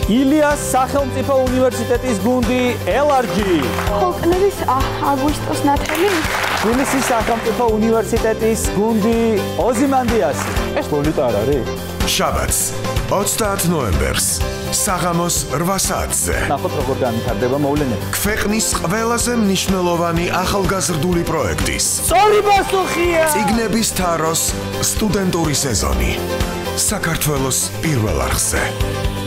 ილიას სახელმწიფო უნივერსიტეტის გუნდი LRG. ფოლკნერის აგვისტოს ნათელი. თბილისის სახელმწიფო უნივერსიტეტის გუნდი ოზიმანდიასი. ეს გოლიტა არ არის? შაბათს 30 ნოემბერს საღამოს 8 საათზე. ნახოთ როგორ განვითარდება მოვლენები. ქვეყნის ყველაზე მნიშვნელოვანი ახალგაზრდული პროექტის სწორი პასუხია. წიგნების თაროს სტუდენტური სეზონი. საქართველოს პირველ არხზე.